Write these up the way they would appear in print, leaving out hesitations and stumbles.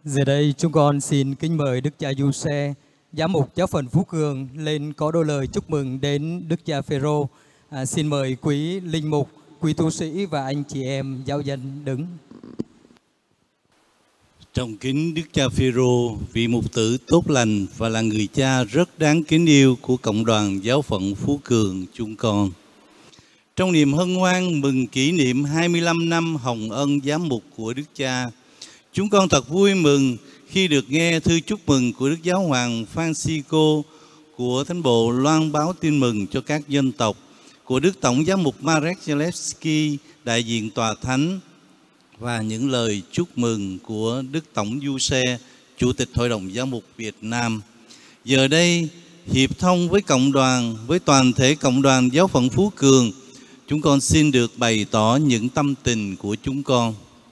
Giờ đây chúng con xin kính mời Đức cha Giuse, giám mục giáo phận Phú Cường lên có đôi lời chúc mừng đến Đức cha Phêrô. Xin mời quý linh mục, quý tu sĩ và anh chị em giáo dân đứng. Trọng kính Đức cha Phêrô, vị mục tử tốt lành và là người cha rất đáng kính yêu của cộng đoàn giáo phận Phú Cường chúng con. Trong niềm hân hoan mừng kỷ niệm 25 năm hồng ân giám mục của Đức cha, chúng con thật vui mừng khi được nghe thư chúc mừng của Đức Giáo hoàng Francisco, của Thánh bộ loan báo tin mừng cho các dân tộc, của Đức Tổng giám mục Marek Zalewski, đại diện tòa thánh, và những lời chúc mừng của Đức Tổng Giuse, Chủ tịch Hội đồng Giám mục Việt Nam. Giờ đây, hiệp thông với cộng đoàn, với toàn thể cộng đoàn giáo phận Phú Cường, chúng con xin được bày tỏ những tâm tình của chúng con.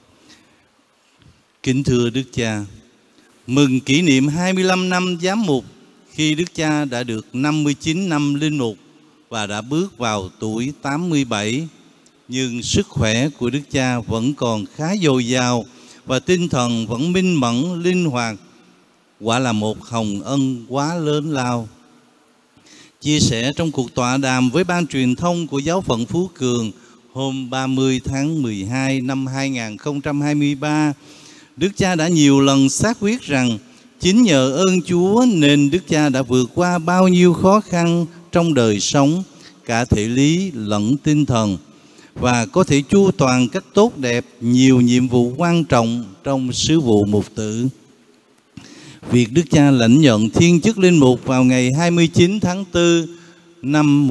Kính thưa Đức cha, mừng kỷ niệm 25 năm giám mục khi Đức cha đã được 59 năm linh mục và đã bước vào tuổi 87. Nhưng sức khỏe của Đức cha vẫn còn khá dồi dào và tinh thần vẫn minh mẫn, linh hoạt. Quả là một hồng ân quá lớn lao. Chia sẻ trong cuộc tọa đàm với ban truyền thông của giáo phận Phú Cường hôm 30 tháng 12 năm 2023, Đức cha đã nhiều lần xác quyết rằng chính nhờ ơn Chúa nên Đức cha đã vượt qua bao nhiêu khó khăn trong đời sống, cả thể lý lẫn tinh thần, và có thể chu toàn cách tốt đẹp nhiều nhiệm vụ quan trọng trong sứ vụ mục tử. Việc Đức cha lãnh nhận thiên chức linh mục vào ngày 29 tháng 4 năm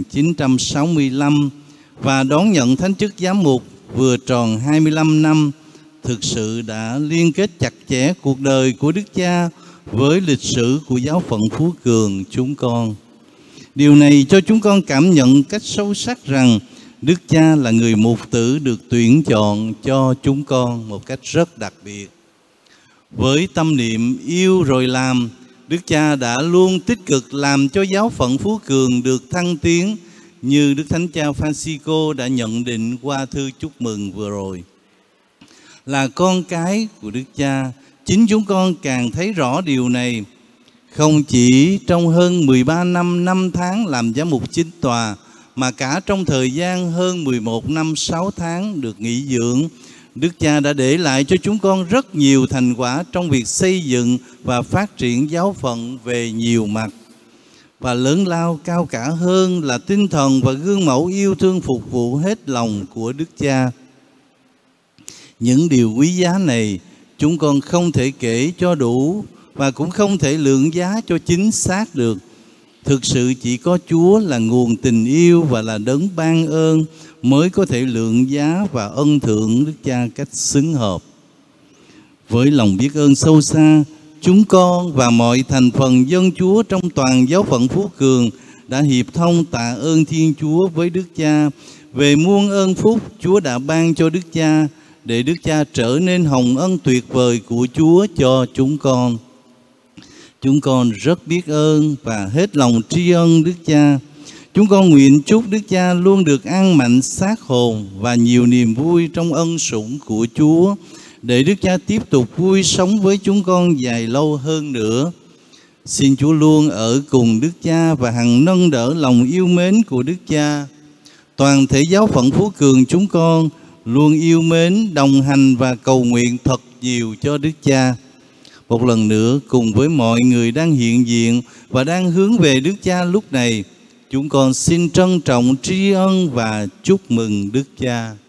1965 và đón nhận thánh chức giám mục vừa tròn 25 năm thực sự đã liên kết chặt chẽ cuộc đời của Đức cha với lịch sử của giáo phận Phú Cường chúng con. Điều này cho chúng con cảm nhận cách sâu sắc rằng Đức cha là người mục tử được tuyển chọn cho chúng con một cách rất đặc biệt. Với tâm niệm yêu rồi làm, Đức cha đã luôn tích cực làm cho giáo phận Phú Cường được thăng tiến, như Đức Thánh cha Francisco đã nhận định qua thư chúc mừng vừa rồi. Là con cái của Đức cha, chính chúng con càng thấy rõ điều này. Không chỉ trong hơn 13 năm tháng làm giám mục chính tòa, mà cả trong thời gian hơn 11 năm 6 tháng được nghỉ dưỡng, Đức cha đã để lại cho chúng con rất nhiều thành quả trong việc xây dựng và phát triển giáo phận về nhiều mặt. Và lớn lao cao cả hơn là tinh thần và gương mẫu yêu thương phục vụ hết lòng của Đức cha. Những điều quý giá này chúng con không thể kể cho đủ và cũng không thể lượng giá cho chính xác được. Thực sự chỉ có Chúa là nguồn tình yêu và là đấng ban ơn mới có thể lượng giá và ân thưởng Đức cha cách xứng hợp. Với lòng biết ơn sâu xa, chúng con và mọi thành phần dân Chúa trong toàn giáo phận Phú Cường đã hiệp thông tạ ơn Thiên Chúa với Đức cha về muôn ơn phúc Chúa đã ban cho Đức cha, để Đức cha trở nên hồng ân tuyệt vời của Chúa cho chúng con. Chúng con rất biết ơn và hết lòng tri ân Đức cha. Chúng con nguyện chúc Đức cha luôn được an mạnh xác hồn và nhiều niềm vui trong ân sủng của Chúa, để Đức cha tiếp tục vui sống với chúng con dài lâu hơn nữa. Xin Chúa luôn ở cùng Đức cha và hằng nâng đỡ lòng yêu mến của Đức cha. Toàn thể giáo phận Phú Cường chúng con luôn yêu mến, đồng hành và cầu nguyện thật nhiều cho Đức cha. Một lần nữa, cùng với mọi người đang hiện diện và đang hướng về Đức cha lúc này, chúng con xin trân trọng tri ân và chúc mừng Đức cha.